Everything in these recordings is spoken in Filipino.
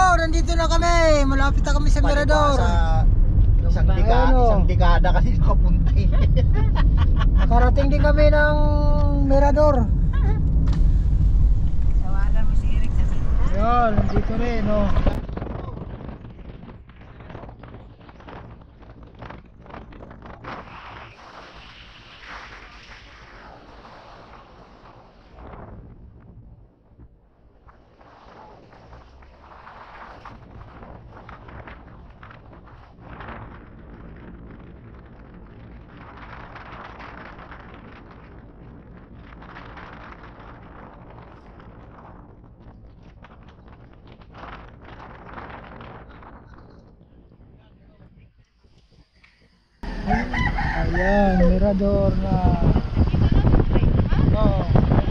Mirador, nandito na kami. Malapit na kami sa Mirador. Isang dekada kasi nakapunta eh. Nakarating din kami ng Mirador. Tawagan mo si Eric sa Mirador. Yan, nandito rin, no. Ayan, Mirador na. Oh,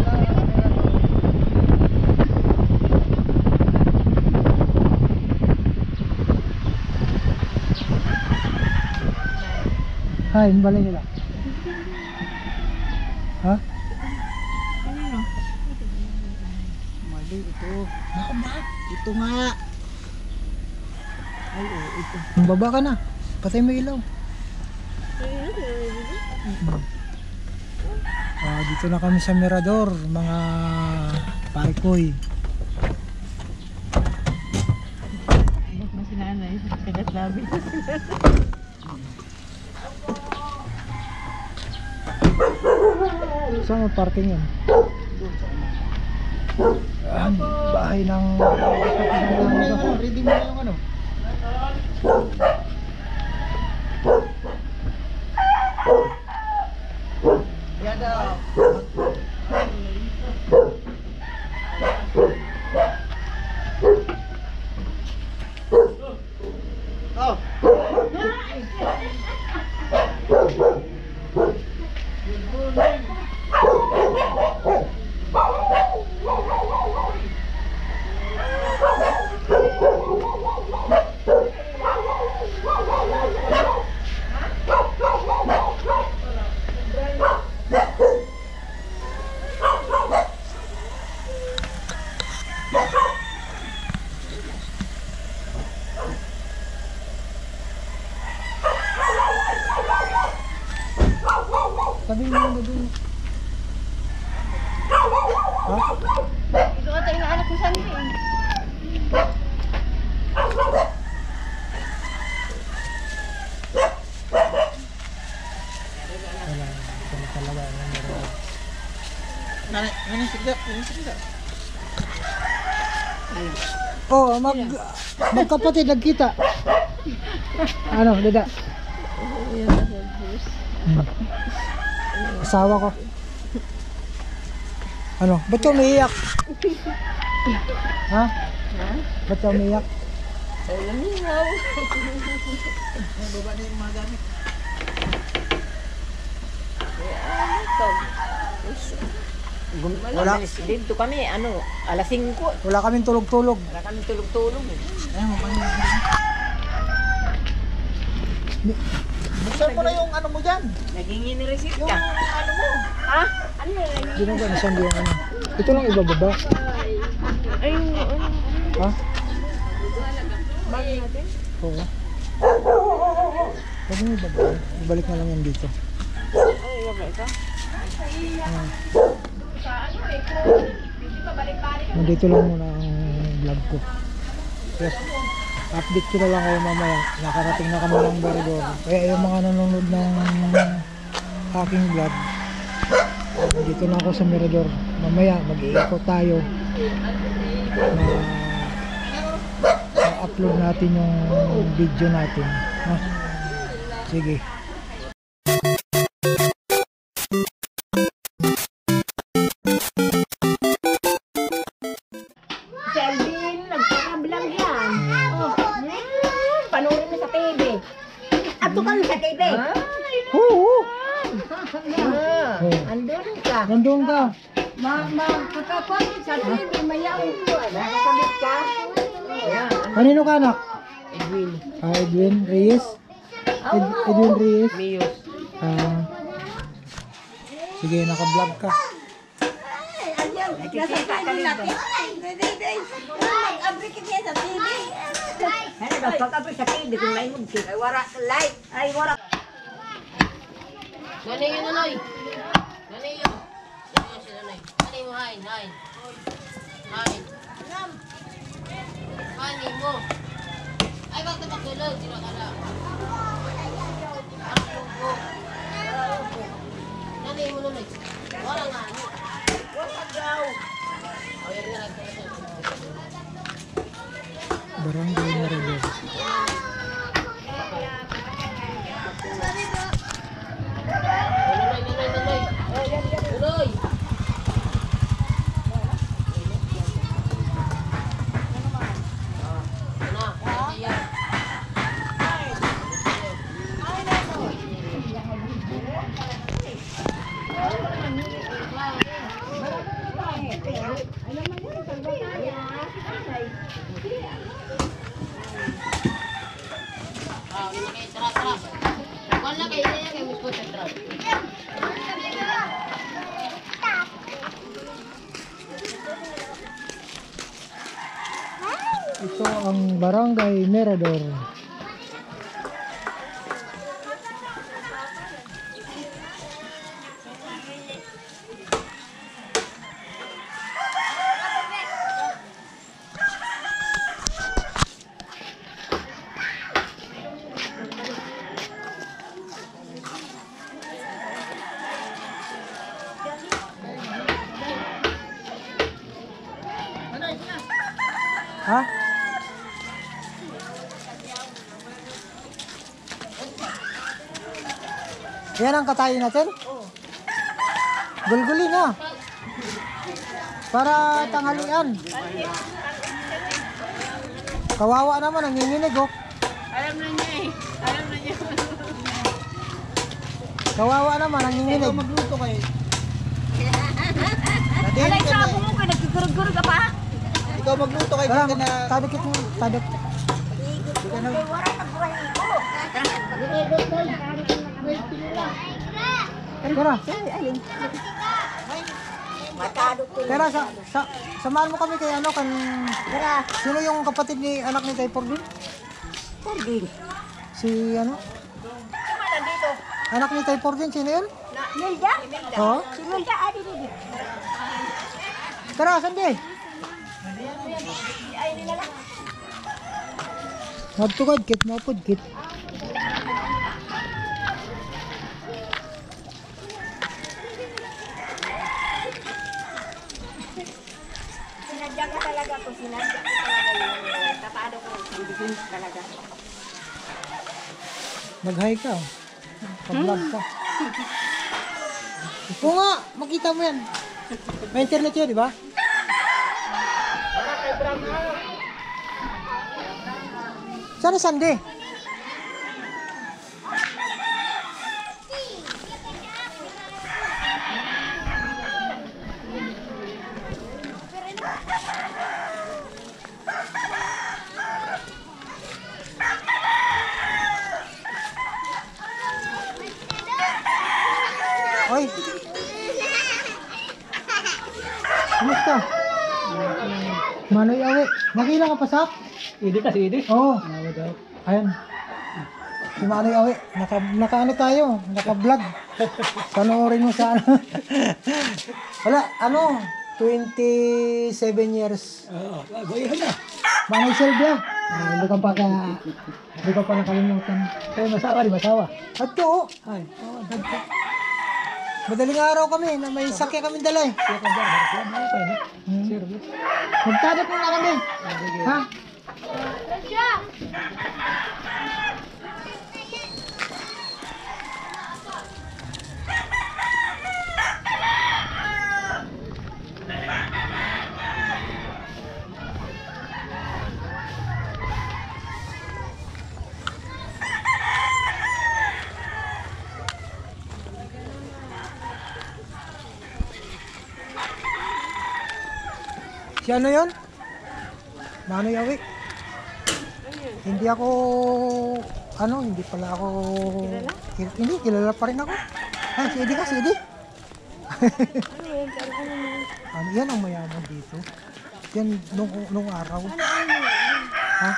Hay, balik nila. Ha? Mali ito. Naku ma, ito nga. Ay, ito. Baba ka na. Patay mo ilaw. Dito na kami sa Mirador, mga parikoy. Bak mo si nanay, kagat labi. Saan ang parking yan? Bahay ng... Ready mo na yung ano? Yan daw. Sabi mo na doon. Ha? Ito ka tayo na anak ko sa amin eh. Wala. Ito na talaga. Sigda. Oh, magkapatid nagkita. Ano, dada? Asawa ko. Ano? Ba't ka umiiyak? Ha? Ba't ka umiiyak? Ay, lamingaw. Baba na yung mga gamit. Wala. Dito kami, ano, alas 5. Wala kaming tulog-tulog. Wala kami tulog-tulog eh. Ayun, buksan mo na yung ano mo dyan. Naging inireceipt Yung ka. ano mo. Ha? Ano yun? Ginagawa yung ano. Ito lang ibababa. Ay, ano? Ha? Bagay natin? Oo. Pwede mo ibababa. Ibalik na lang yan dito. Ay, bagay ka? Nandito lang muna ang vlog ko. Yes. Update ko na lang kayo mamaya. Nakarating na kami ng Mirador. Kaya yung mga nanonood ng aking vlog, dito na ako sa Mirador. Mamaya mag-iikot tayo na upload natin yung video natin. Ha? Sige. Si Alvin, nagpakabilang yan. Oh, panoorin mo sa TV. Ato ka sa TV. Oo! Andun ka. Nandun ka. Kakapag sa TV, mayaw ko. Nakakabit ka. Ayan. Kanino ka anak? Edwin. Edwin Reyes? Edwin Reyes? Miyos. Sige, naka-vlog ka. Nakikita ka dito. Mag-abri ka niya sa TV. Ano ba, pag-abri sa TV, kung may mugsi, ay wala light, ay wala. Nanay yun, nanay. Nanay yun. Nanay yun si nanay. Nanay mo, hain, hain. Hain. Hain mo. Ay, bakit magkulog? Sino ka na? Ang po. Nanay mo, nanay. Wala nga. Wala daw. O, yan nga. Barangay Maridor. Nanay, nanay, nanay. Nanay. Ito ang Barangay Mirador. Ha? Yan ang katayin natin? Gulgulin na. Para tanghalian. Kawawa naman, nanginginig oh. Alam na niya eh. Alam na niya. Kawawa naman, nanginginig. Magluto kayo. Alay, sabo mo kayo, nagkigurug-gurug ka pa? Ikaw magluto kayo. Tara, tadikit mo, tadik. Ay, wala ka buhay ko. Tara, Matado ko. tara, samahan mo kami kay ano, Tara, sino yung kapatid ni anak ni Tay Pordin? Pordin. Si ano? Kumala dito. Anak ni Tay Pordin, sino yun? Nilda? Oo. Si Nilda, adi dito. Tara, Sandy. Ay, nila lang. Magtukad, kit mo po, kit. Sinadya ka talaga ko, sinadya ko talaga yun. Tapado ko, hindi talaga. Mag-hi ka. Pag-vlog ka. Oo nga, makita mo yan. May internet yun, di ba? Sana Sunday. Oy. Kumusta? Manoy awi. Nakila ka pa sa? Hindi kasi hindi. Oo. Ayan. Si Manoy awi. Naka ano tayo? Naka-vlog. Panoorin mo sa ano. Wala, ano? 27 years. Oo. Bayan na. Manoy Silvia. Hindi ka pa nakalimutan. Kaya masawa di masawa. At ko, Ay. madaling araw kami na may sakya kami dala eh. Kaya ka dyan. Kaya mo pa yun. Service. Magtadot muna kami. Ha? Si ano yun? Manoy awi. Hindi ako, hindi pala ako, hindi, kilala pa rin ako. Ay, si Eddie ka, si Eddie. Ano yan ang mayaman dito. Yan nung araw. Ha?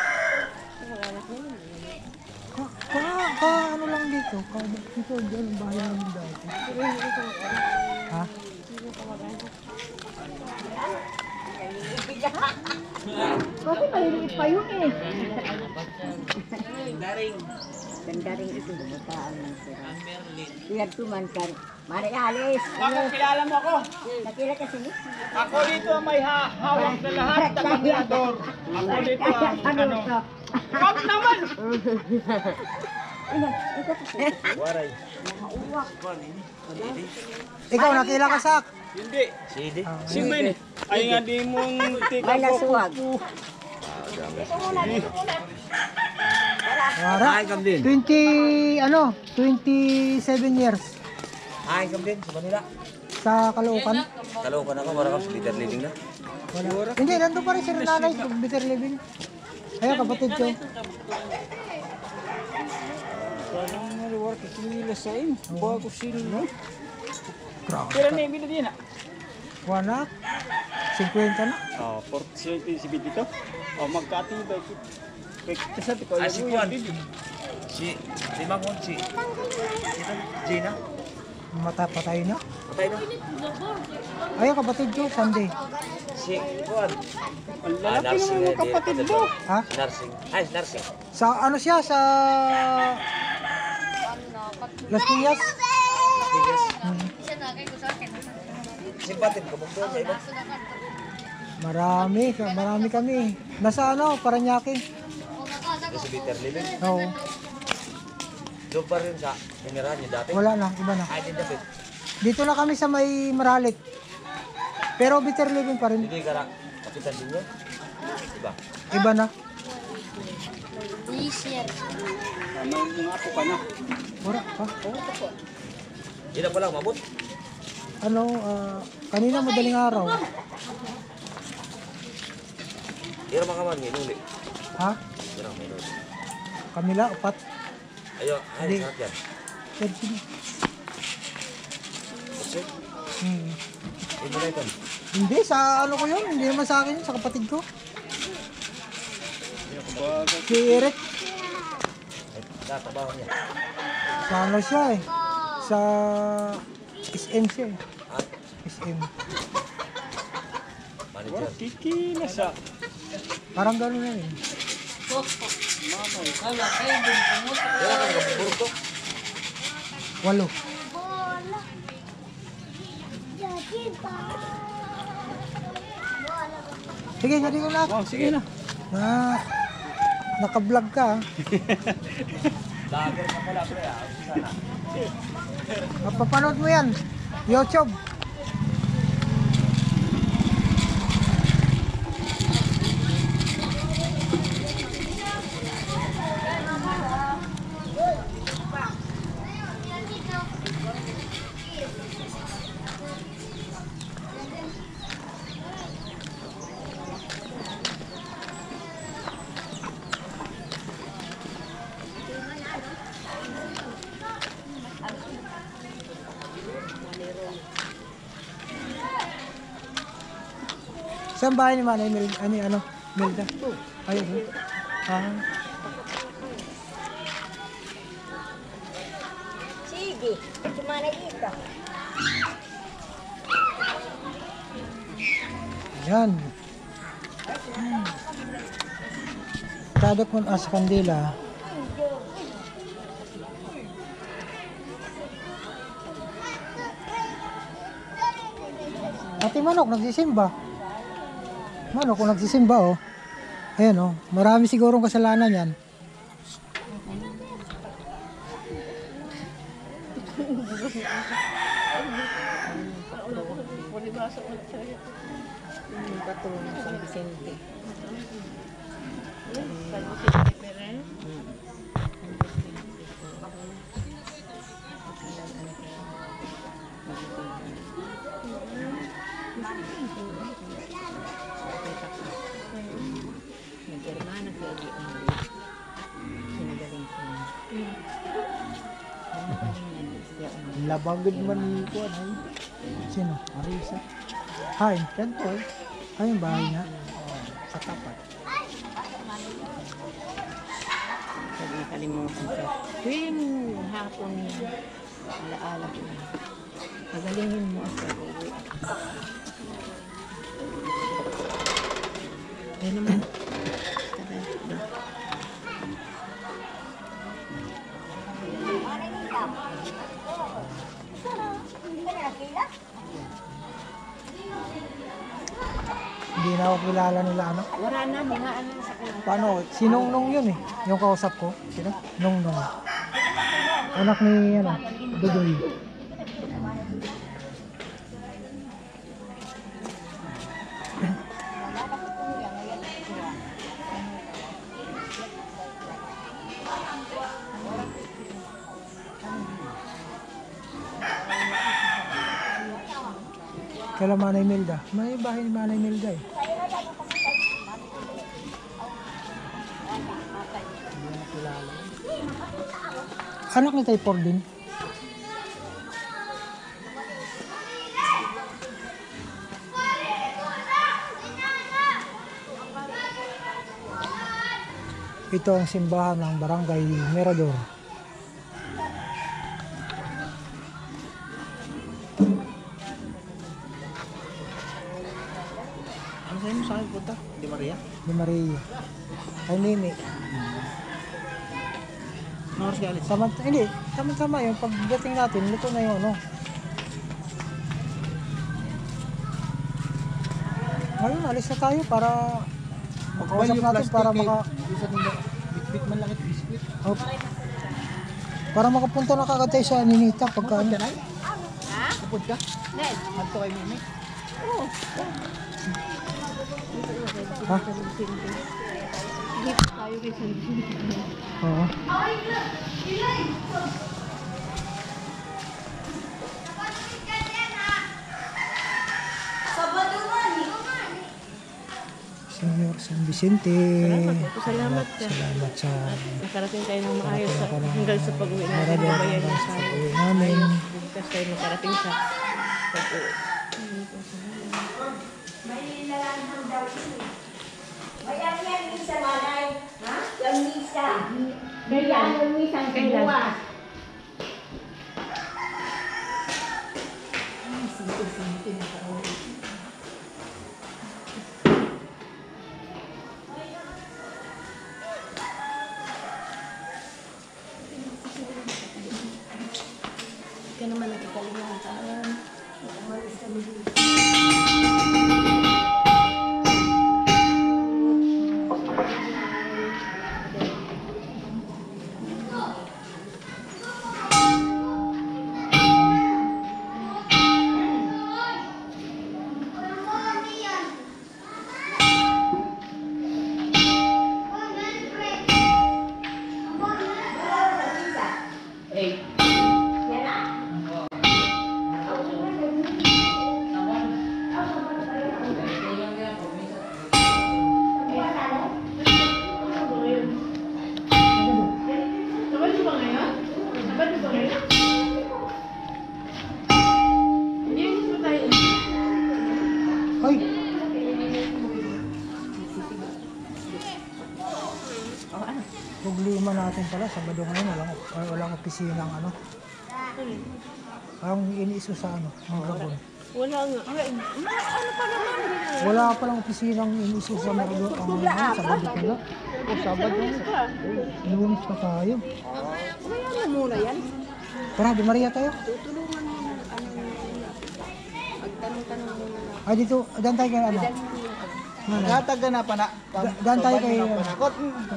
Ano lang dito? Dito, dyan ang bahay namin dati. Ha? Kasi maliliit pa yun eh. Daring. Gandaring ito, bukaan ng sira. Iyad tumantan. Mari Alice. Bakit kilala mo ako? Nakila kasi ni. Ako dito ang may hawak na lahat ng kombinador. Ako dito ang ano. Wag naman! Ikaw, nakila ka sak? Hindi. Sidi. Si Ben. Ay nga di mong tika May ko. nasuwag. Wara. Ay, kam din. 27 years Ay, kam din. Sa Manila. sa Caloocan. Kaloocan ako, para kam sa Peter Living na. Wala. Hindi, nandun pa rin si nanay sa bitter living. Ayun, kapatid ko. Parang naliwar ka sinila sa in. Bago sila. Grabe. Pero na ibig na din ah. Wala. 50 na. Oh, 47 si Ben dito. Oh, magkatibay. Kaya sabi ko, Ay, si Juan. Ben. Si Mangon, si Gina. Patay na. Patay na. Ayun, kapatid ko, Sunday. Si Juan. Ang lalaki naman ng kapatid mo. Ha? Nursing. Ay, nursing. Sa ano siya? Sa Las Piñas? Simpatin ko mong doon sa iba. Marami kami. Nasa ano, Paranaque. Sa Peter Living. Oo. Doon pa rin sa tinirahan niya dati. Wala na, iba na. Ay, din David. Dito na kami sa may Maralik. Pero bitter living pa rin. Hindi ka na kapitan din niya. Diba? Iba na. Yes, sir. May mga apo ka na. Wala pa. Hindi na pala, mabot. Ano, kanina madaling araw. Hindi na makaman, minuli. Ha? Hindi na minuli. Kamila, upat. Ayo, ay, Hindi. sarap yan. 13. Kasi, Hmm. hindi na ito. Hindi, sa ano ko yun. Hindi naman sa akin yun, sa kapatid ko. Si Eric. Ay, tatabaho niya. Sa ano siya eh. Sa SM siya eh. Ah, SM. manager. Kikilas ah. Parang gano'n na rin. Wala kang kapupurok to. 8. Sige, hindi ko na. Oh, sige na. Naka-vlog ka. Lager ka pala, pre. Sana. Mapapanood mo yan. YouTube. Saan bahay ni Manay Melda? Melda? Ayun. Sige, sumana dito. Yan. Kadok mo sa kandila. Ate Manok, nagsisimba. Manok, kung nagsisimba, oh. Ayan, oh. Marami sigurong kasalanan yan. Labagod man ko, ano? Sino? Arisa. Hain. Yan po. Ay, yung bahay niya. Sa tapat. Huwag nakalimutan ko. Tuwing hapon yan, alaala ko na. Pagalingin mo at pag-uwi. Ayun naman. Hindi na ako kilala nila ano. Wala na, bingaan na sa kanila. Paano? Si Nongnong yun eh. Yung kausap ko. Sino? Nongnong. Anak ni ano, Dudoy. Kala Manay Milda. May bahay ni Manay Milda eh. Anak ni Tay Por din. Ito ang simbahan ng Barangay Mirador. Ano sa'yo mo sa akin punta? Di Maria? Ni Maria. Ay Nini. Ano oras ka alis? Hindi, tama-tama yung pagdating natin, luto na yung ano. Ngayon, alis na tayo para makausap natin para Isa nila. Bit-bit man lang at biscuit. oh, para makapunta na kagad tayo sa Ninita pagka ano. Ha? Kapod ka? Ned? Adto kay Mimi. Oo. Ha? Hindi pa tayo kay Sandy. Oo. Senyor San Vicente. Salamat ka. Salamat sa Nakarating tayo ng maayos Nakarating ako ng hanggang sa pag-uwi natin. Mirador, Gabayan hanggang niya sa sa pag-uwi namin. Bigkas tayo nakarating sa pag-uwi. Bayang yan, misa malay. Ha? Yung misa. Bayang yung misa ang buwas. Ka naman nakikalimutan. Hoy! Problema natin pala, Sabado ngayon, walang opisina ang ano. Ang iniiso sa ano, ang Gabon. Wala nga. Ano pa naman? Wala palang opisina ang iniiso sa Marado, ang Sabado pala. O Sabado. Lunes pa tayo. Kaya mo muna yan. Tara, Di Maria tayo. Tutulungan mo ng ano muna. Magtanong-tanong muna na. Ay, dito, dyan tayo kay ano. Ano? Nagataga na pa na. Daan tayo kay... Panakot.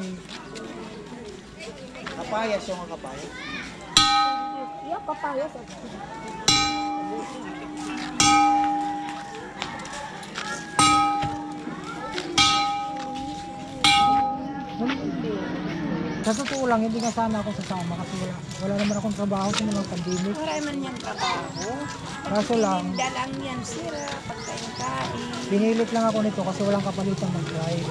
Kapayas yung mga kapayas. Yung papayas. Sa totoo lang, hindi nga sana ako sasama kasi wala naman akong trabaho sa mga pandemic. Maray man yan trabaho. Kaso lang, Dalang yan sira. Pagkain-kain. pinilit lang ako nito kasi walang kapalitan mag-drive.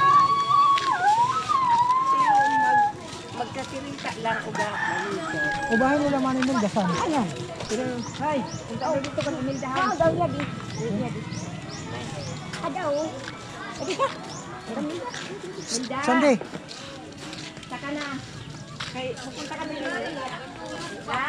Magkasirita lang uga malito. Ubahin nila man yung dasan. Ano? Hay, punta ulit dito ka sa mildahan. Oo, daw yan. Ada oh. Sige ka. Sandi. Saka na. Kay pupunta kami dito. Ha?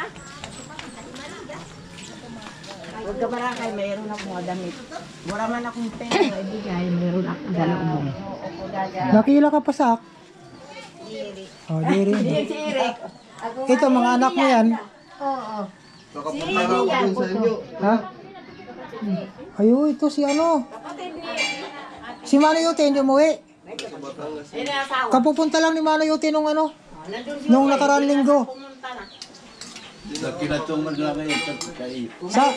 Huwag ka marakay, mayroon akong damit. Wala man akong pera, ibigay, mayroon akong dalawang. Nakila ka pa sak. Oh, diri. Si Eric. Ito mga anak mo yan. Oo. Ha? Ayo, ito si ano. Si Manay Yote hindi umuwi. Kapupunta lang ni Manay Yote nung ano. Nung nakaraan linggo. Sa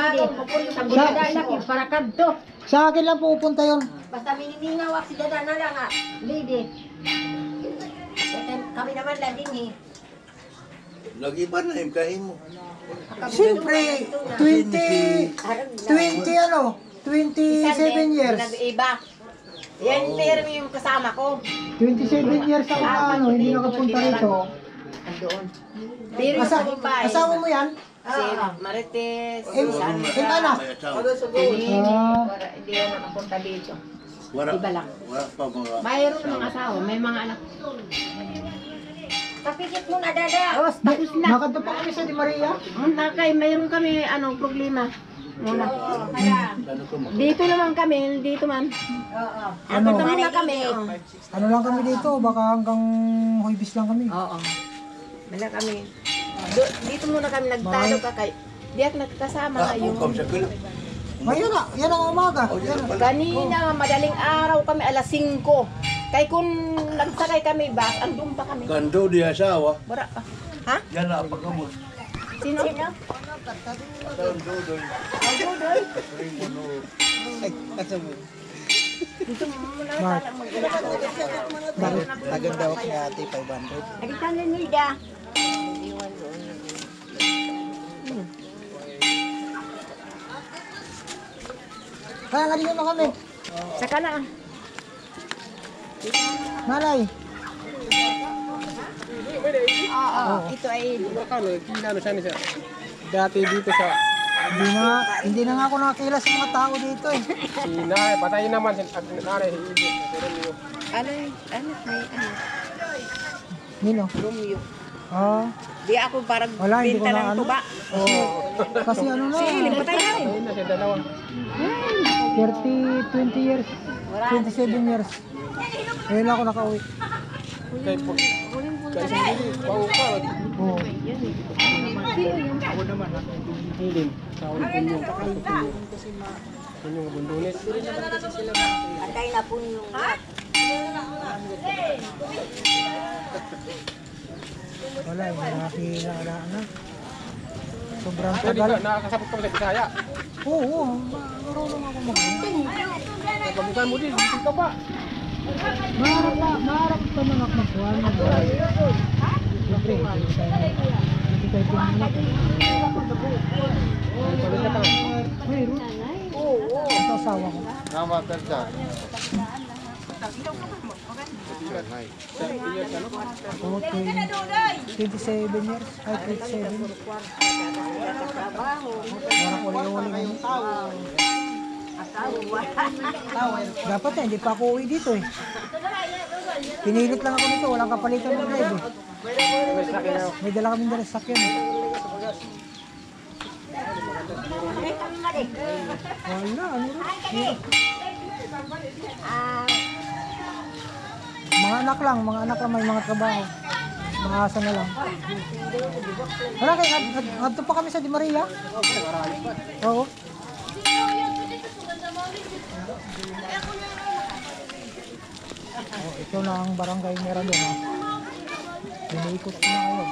Para kadto. sa akin lang pupunta yon. Basta mininingawak si Dada na lang ah. Lady. Kami naman lang din eh. Nag-iba na yung kain mo. Siyempre, 27 years. Nag-iba. Yan, meron yung kasama ko. 27 years ako na ano, hindi nakapunta rito. Doon. Pero yung sa babae. Asawa mo yan? Si Marites, Yung anak? Pinini, Ah. hindi ako nakapunta dito. Wala, Iba lang. wala pa mga... Mayroon mga asawa, may mga anak. Kapikit mo na Dada. Oh, tapos na. Nakadto pa kami sa Di Maria. Nakay, mayroon kami, problema. Muna. Dito naman kami, dito man. Ano? Dito muna kami. Ano lang kami dito, baka hanggang Huibis lang kami. Oo. Wala kami. Dito muna kami nagtalo ka kay. Di ako nagkasama ngayon. Ngayon na, yan ang umaga. Yan na. Kanina, madaling araw kami, alas 5. Kay kung nagsakay kami ba, andun pa kami. Kando di asawa. Bara, ha? Yan na, pagkamot. Sino? Dito muna Mark. tayo Naganda ako kay ate, 500. Alitan na Nilda. Kaya nga dito na kami. Saka na. Malay. Oo. Ito ay Dati dito sa Hindi na nga ako nakakila sa mga tao dito eh. Sinay, patay naman si nanay. ano may ano. Nino? Romeo. Ah, Di ako parang wala, hindi ko binta na ng ano. tuba. Kasi ano na, Patay na rin. Ayun na siya dalawa. 20 years. 27 years. Ngayon lang ako nakauwi. Kay po. Kay sandali, bago ka. Oo. Hilin. Sa ulit yung takal ko yung. Yun yung bundunis. Patay na po yung... Wala, nakakila na. Sobrang Pero di tagal. ka, nakakasabot ka ba sa Bisaya? Oo, marunong ako mag-ano. Pagbukan mo din, hindi ka ba? Maharap ka na magkuhan ng buhay. Siyempre, hindi tayo pinangat. Palit ka. Mayroon. Ito asawa ko. Namakan ka. Okay. 27 years. Ay, 27. Parang uli-uli ng tao. Dapat hindi pa ako uwi dito eh. Pinilit lang ako nito, walang kapalitan ng drive eh. May dala kaming dala sa sakyan eh. Wala, ano rin. Mga anak lang, may mga trabaho. Mga asa na lang. Wala kayo, ngadto pa kami sa Di Maria. Oo. Oh, ito na ang barangay Mirador ha. Biniikot ko na kayo.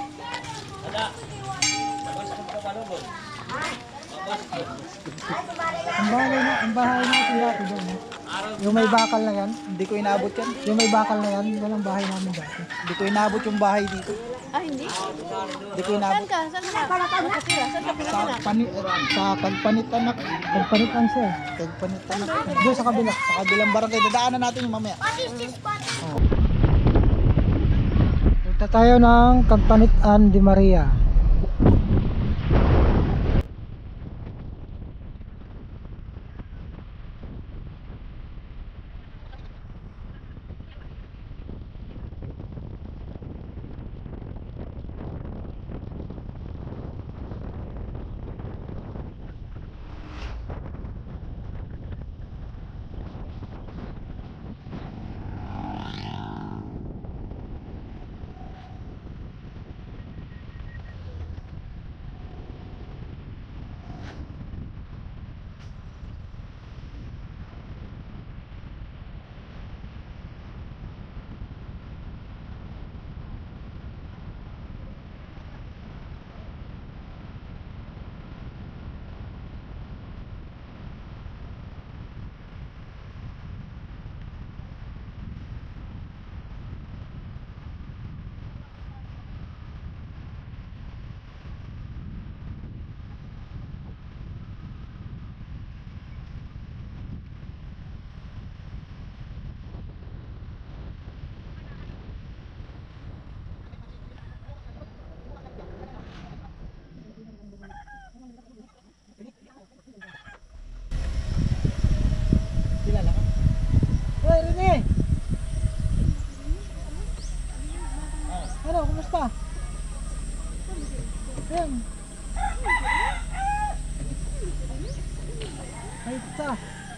Ang bahay natin dati doon. Yung may bakal na yan. Hindi ko inabot yan. Yung may bakal na yan, yan ang bahay namin dati. Hindi ko inabot yung bahay dito. Ah, hindi? Hindi ko inabot. Saan ka Sa Tagpanit anak. Tagpanitan siya eh. Tagpanit anak. Doon sa kabila. Sa kabilang barangay. Dadaanan natin yung mamaya. Punta tayo ng Tagpanitan Di Maria. Sige. Ano, kumusta? Ayan. Ay, ita.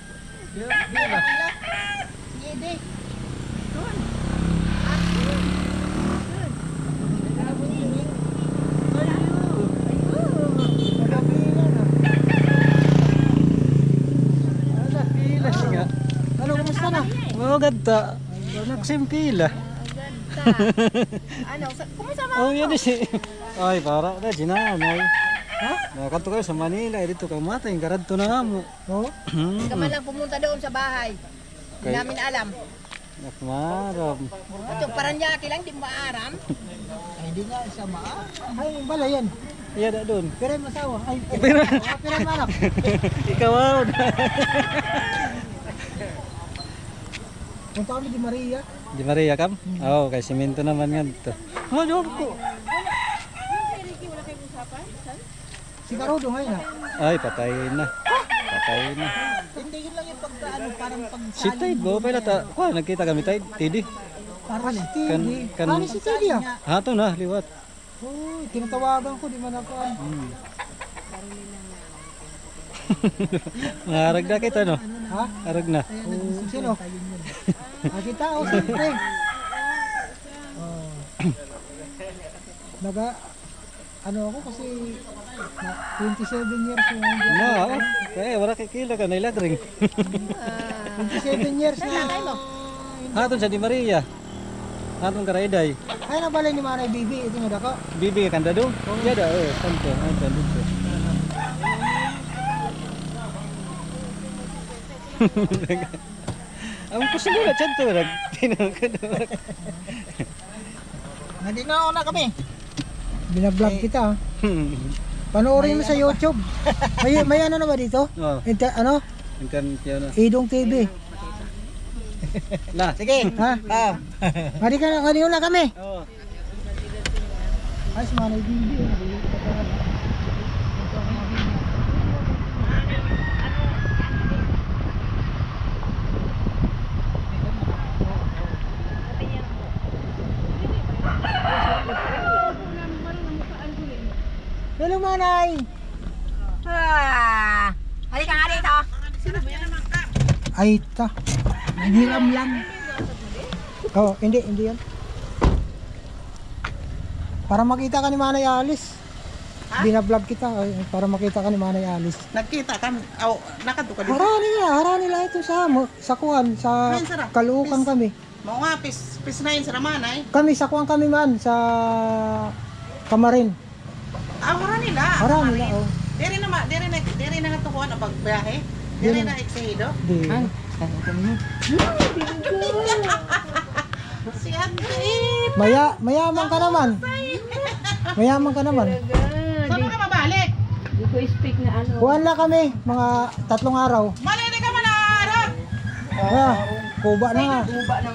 Ano, kumusta na? Oh, ganda. Nagsimpila. Ano, kumusta ba? Oh, yan si. Ay, para na ginanay. Ha? Nakakanto kayo sa Manila, dito ka matay, karadto na nga mo. Oo. Hindi ka man lang pumunta doon sa bahay. Hindi Okay. namin alam. Nakmaram. Ito, Paranaque lang, di maaram. Ay, hindi nga isa Ay, bala yan. Iya dah doon. Pero yung masawa. Ay, pero yung anak. Ikaw wow. Punta kami di Maria. Di Maria kam? Oh, kay semento naman nga dito. Oh, job ko. Si Carudo ngayon ha. Ay, patay na. Patay na. Hindi yun lang yung pagkaano, parang Si Tide ba? Pala ta. Kuha, nagkita kami Tide. Tidi. parang si Kan- Tidi. kan- Ano si Tidi ah? Hato na, liwat. Uy, tinatawagan ko, di man ako. Ngarag na kita no. Ha? Arag na. Sino? Kita o, siyempre. Oh. Ano ako kasi 27 years yung Na, oh. Kaya wala kay kila ka na ilagring. 27 years na. Haton sa Di Maria. Haton karayday. Ay, nabalay ni Manay Bibi. Ito nga dako. Bibi ka kanda do? Ya da, kanto. Kanto dito. Ang kusulo na chanto rag tinang ka do. Nandito na kami. Binablog kita ha. Panoorin mo sa YouTube. May ano na ba dito? Oh, Ano? internet yun na. Idong TV. Na, sige. Ha? Kanino na kami. Oh. Ay, si Manay Bibi. Hello, Manay. Halika nga dito. Ay, ta. Nanghiram lang. Oh, hindi yan. Para makita ka ni Manay Alice. Binablog kita para makita ka ni Manay Alice. Nagkita kami, nakadto ka dito. Harani lang ito sa kuan, sa Ayun, sara. Kaluukan kami. Mao nga pis na yun sa ramanay. Kami sa kuan kami man sa Kamarin. Wala nila. Harani lang oh. Diri na nga tukuan ang pagbiyahe. Diri na eksihido. Di. Si Ate. Mayaman ka naman. Mayaman ka naman. Saan ka mabalik? Hindi ko speak na ano. Kuan lang kami mga 3 araw. Malini ka manarap. Kuba na nga. Tuba ng...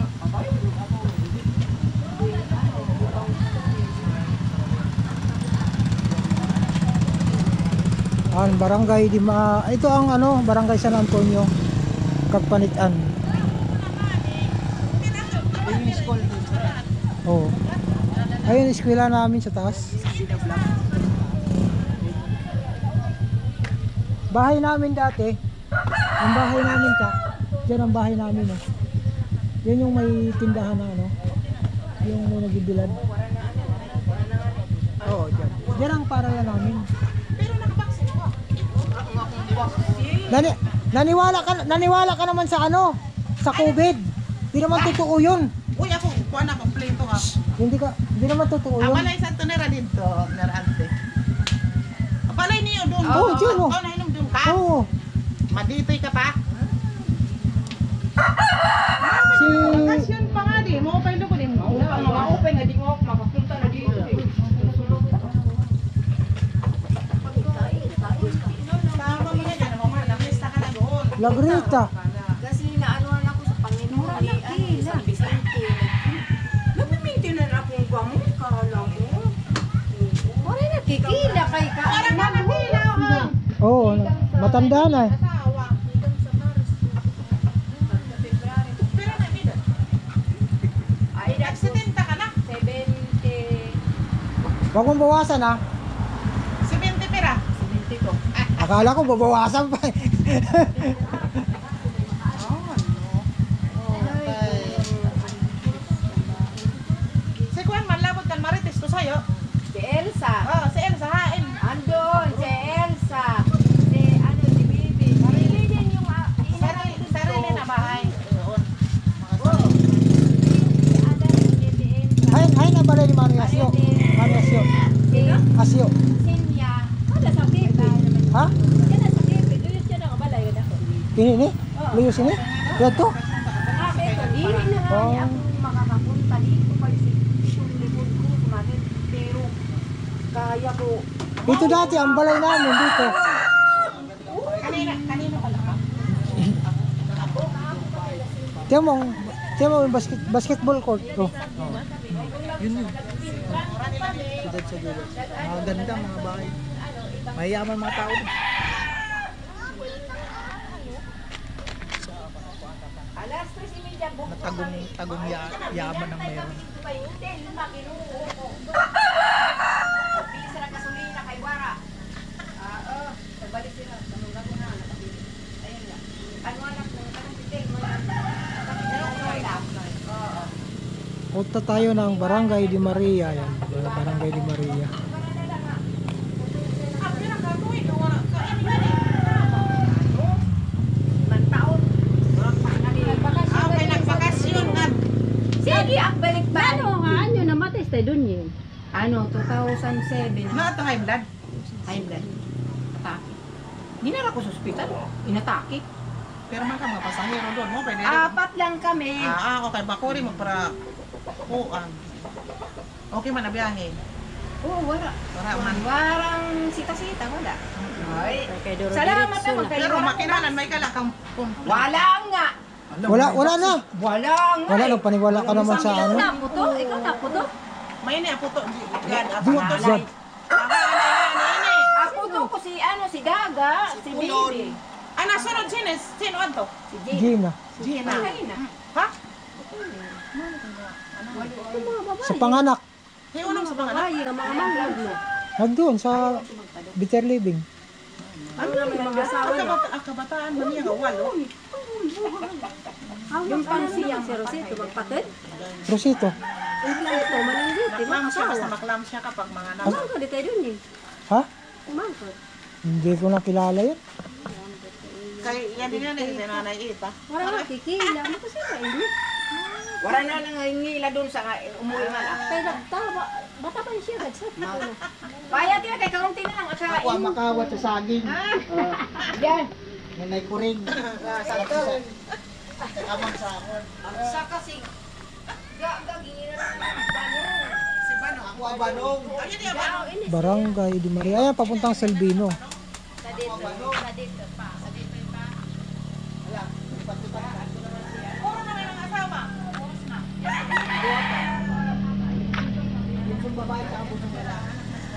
Ang barangay ito ang barangay San Antonio Kagpanitan. Oh. Ayun eskwela namin sa taas. Bahay namin dati. Ang bahay namin diyan ang bahay namin oh. Yan yung may tindahan na yung may nagibilad. Oo, diyan. Diyan ang paralan namin. Naniwala ka naman sa sa COVID. Hindi naman totoo 'yun. Uy, ako kuan na kompleto ha. Hindi naman totoo 'yun. Abalay sa tunera dito, narante. Abalay niyo doon. Oo, dyan, oh. Nainom doon ka. Oo. Maditoy ka pa. Si Bakasyon pa nga di, mo pa ko din. Mga nga di mo makapunta na dito. Tama mo na dyan, mama, namista ka na doon. Lagrita. Kasi naanuhan ako sa Panginoon ni San Vicente. Nagmimintinan akong gamot, kala mo. Wala nakikila kay ka. Para ka nakilaw ha. Oo, matanda na. Asawa. Pero Huwag mong bawasan ha. 70 pera. 70 ko. Akala ko babawasan pa. Si Kuan man labot kan marites to sayo. Si Elsa. Oh, si Elsa hain. Andon, si Elsa. Si ano, si Bibi. Sarili din yung Sarili na bahay. Si Ada, si Elsa. Ay na balay ni Mano Asyo. Mano Asyo. Si Asyo. Sinya. Wala sa Bibi. Ha? Yan na sa Bibi. Doon siya nakabalay. Yun ako. Ini ni? Luyos ini? Dito? Ah, beto. Dili na nga niya ako makakapunta dito. Kasi itong likod ko sumakit. Pero kaya ko. Dito dati ang balay namin dito. Kanino pala ka? Tiyan mo yung basketball court. Oh. Yun yun. Sidad sa dulo. Mga ganda mga bahay. Mayayaman mga tao din. Alas 3:30 bukas. Tagong yaman ang mayroon. Bili sila gasolina kay Wara. Nagbalik sila. Tanong na nakabili. Ayun nga. Ano anak mo? Anong piting mo? Punta tayo ng Barangay Di Maria. Yan. Barangay Di Maria. Sige, ang balik-balik. Ano namatay tayo dun yun? Ano, 2007. Na to high blood. High blood. Atake. Dinala ko sa ospital. Inatake. Pero man ka mga pasahero doon mo pwede. Apat lang kami. Okay bakuri mo para kuan. Okay man na biyahe. Oo, wala. Wala man. Warang sita-sita, wala. Ay, salamat naman kayo. Pero makinalan may kala kang Wala nga. Wala na. Wala nga. Wala na, paniwala ka naman sa ano. Naputo? Ikaw naputo? may ni apo to. Gad Zod. Ako to ko si ano, si Gaga, si Bibi. Ana sunod sino adto? Si Jane. Gina. Gina. Gina. Ha? Sa panganak. Yung unang sa panganak. Ay, ang mga manglad mo. Nagdoon sa Bitter Living. Ano naman ang asawa niya? Kabataan man niya nga walo. Yung pansiyang si Rosito, magpatid? Rosito. Yung lang ito, mananggit, di ba? Maklam siya, basta Asawa. maklam siya kapag mga anak. Umangkod, di tayo dun eh. Ha? Umangkod. Hindi ko na kilala yun. Kay yan din yan si Nanay Ita. Wala nga, kikila. Ano kasi ba, hindi? Wala na nangingila doon sa umuwi man. Kaya nagtawa, bata pa siya, gadsat. Kaya tiyo, kay kaunti na lang. Ako ang makawat sa saging. Yan. Nanay ko rin. Amang sa ako. Sa kasi, gagingin na lang. Si Bano. Ako ang banong. Ayun niya Bano. Barangay Di Maria. Ayan, papuntang Selvino. Sa dito pa. Sa dito pa. Puro na may mga asawa. Yung babae sa abot ng lalaki.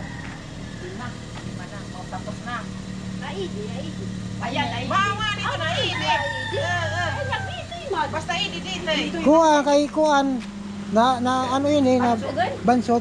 Tapos na. Aidi. Ayan, aidi. Bawa dito na Idi. Basta Idi dito. Kuan, kay Kuan. Na ano yun eh, na bansot.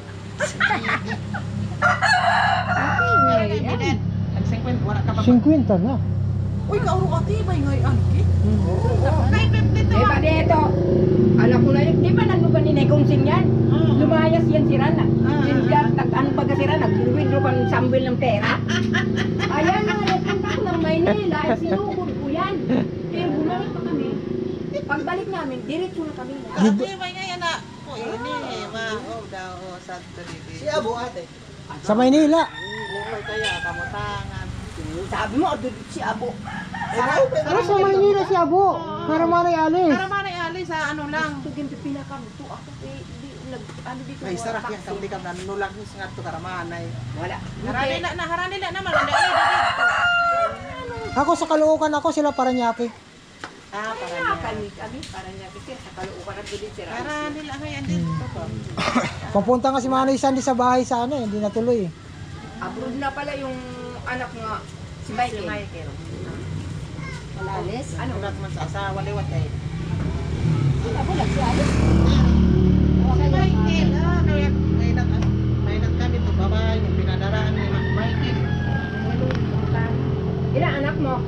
Nag-50 wala ka pa. 50 na. Uy, kauro ka tibay ngayon. Kay 50 to. Eh, ba dito? Anak ko na yun. Di ba naglugan ni Nekonsing yan? Lumayas yan si Rana. Nag-ano ba kasi Rana? Nag-withdraw pa ng sambil ng pera. Ayan na, nagpunta ko ng Maynila. Ay, sinugod ko yan. Pero bumalik pa kami. Pagbalik namin, diretso na kami. Tibay ngayon na. O, ini, ma-oh daw, santo dito. Si Abo ate. Sa Maynila. Bukay kaya, kamutangan. Sabi mo, si Abo. Pero sa Maynila si Abo. Karamanay alis. Para man ay ali sa ano lang. Tugin pa pinakam. To ako, ano dito. Ay, sarap yan. Hindi ka nanulag nga ito karamanay. Wala. Haranila naman. Hindi, dito. Ako sa Caloocan ako, sila Paranaque. Ah, para Kami, para niya kasi sa Caloocan at Bilit si Rana. Haranila ngayon dito. Papunta nga si Manoy Sandy sa bahay sa ano, hindi natuloy eh. Abroad na pala yung anak nga, si Si Michael. Michael. Alalis? Ano? Ulat man sa asawa, liwat eh. Sila po nagsialis. Si Michael, may nag kami po, Ilan anak mo?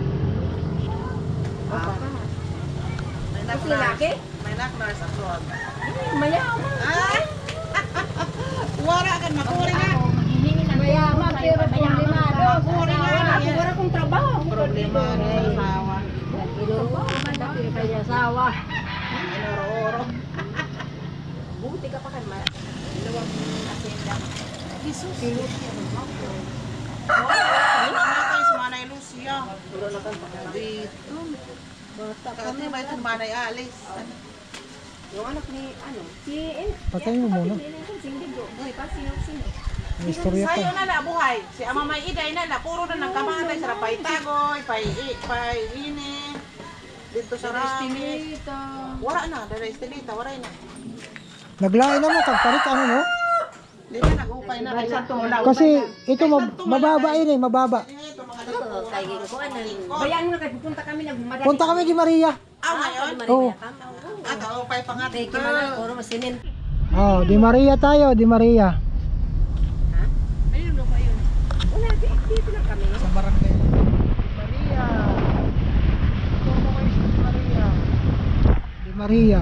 May Kasi nak-nurse. laki? May nak-nurse abroad. Mayaman. Ay! Wala kan makuri nga. Mayaman pero problemado. Makuri nga. Ako wala kong trabaho. Problema sa asawa. Pero kaya asawa. Inoro-oro. Buti ka pa kay Ma. Dalawang asinda. Jesus. Ay, namatay si Manay Lucia. Dito. Kasi ba itong Manay Alice? Yung anak ni ano? Si Patay mo muna. Uy, sino? May istorya pa. Sa'yo na na buhay. Si Ama May Iday na puro na nagkamatay sa pay tagoy, pay ini. Dito sa Rami. Wala na, dala estelita, wala na. Naglain na mo, tagpalit ano no? Di ba nag-upay na kay Santola? Kasi ito mababa yun eh, mababa. Ito mga Bayan mo na kayo, pupunta kami nagmadali. Punta kami di Maria. ngayon? Oo. Upay pa nga dito. Oh, di Maria tayo, di Maria. Wala, dito lang kami. Sa barangay lang. Maria. Ito mo kayo sa Di Maria. Di Maria.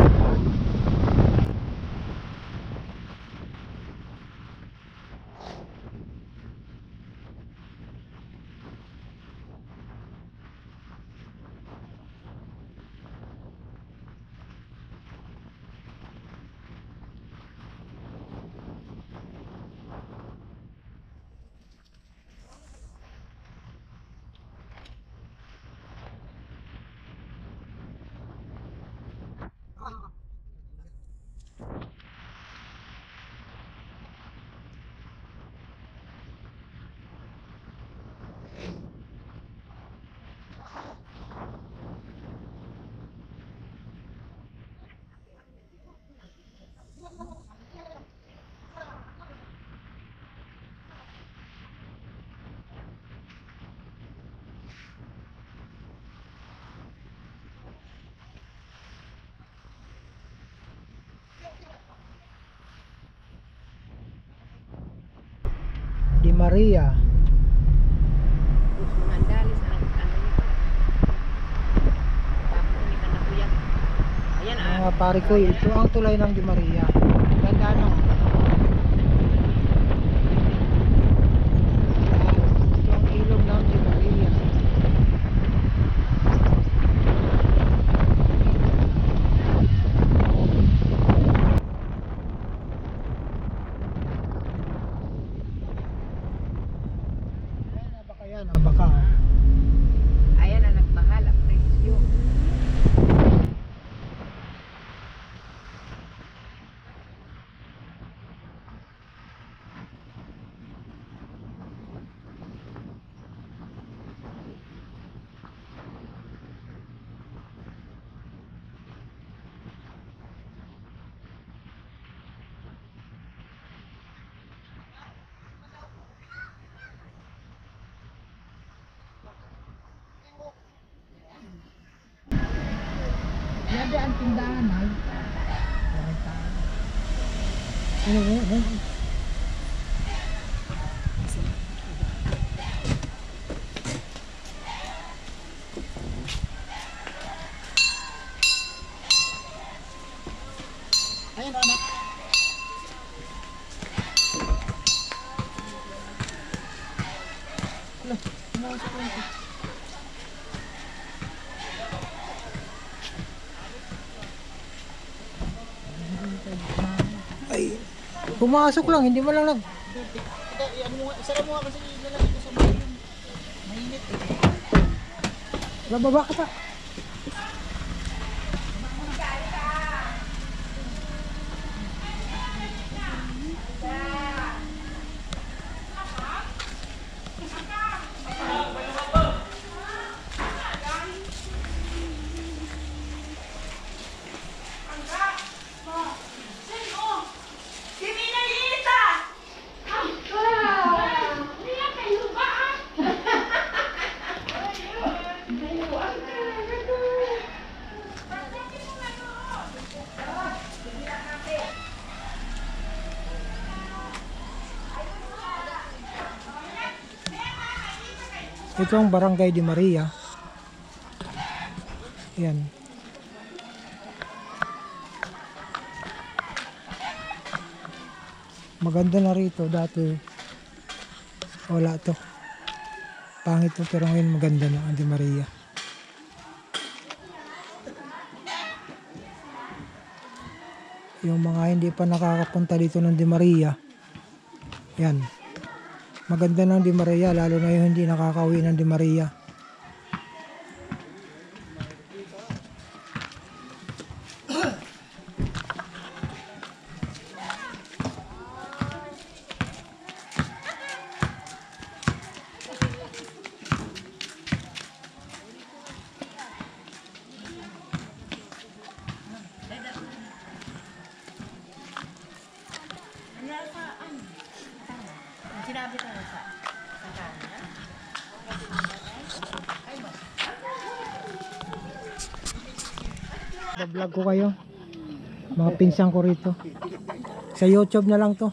Di Maria. Mandali sa ano nito. Tapos ni anak ko yan. Ayan Mga pare ko, ito ang tulay ng Di Maria. Ganda no? Ito ang ilog ng Di Maria. Ayan, ang baka. Ayan ang nagmahal ang presyo. Yabe ang tindahan ay. Ano? Ayun anak. Ay, pumasok lang, hindi mo lang nag... Bababa ka pa. Ito ang Barangay de Maria. Yan. Maganda na rito. Dati wala to. Pangit to, pero ngayon maganda na ang de Maria. Yung mga hindi pa nakakapunta dito ng de Maria, yan. Maganda ng de Maria, lalo na yung hindi nakakauwi ng de Maria. Sinabi ko na sa Vlog ko kayo. Mga pinsan ko rito. Sa YouTube na lang to.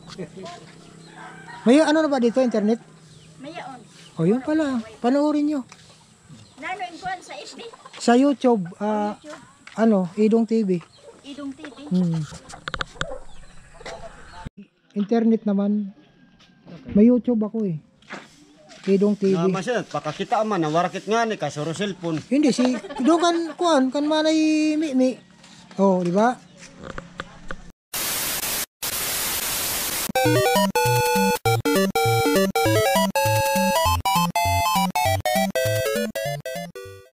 May ano na ba dito, internet? Mayaon. O yun pala, panoorin nyo. Nano yung kuhan sa FB? Sa YouTube, Idong TV. Idong TV. Internet naman. May YouTube ako eh. Idong TV. Masyad, pakakita man, warakit nga ni kasuro cellphone. Hindi, doon kan manay mi. Oh, di ba?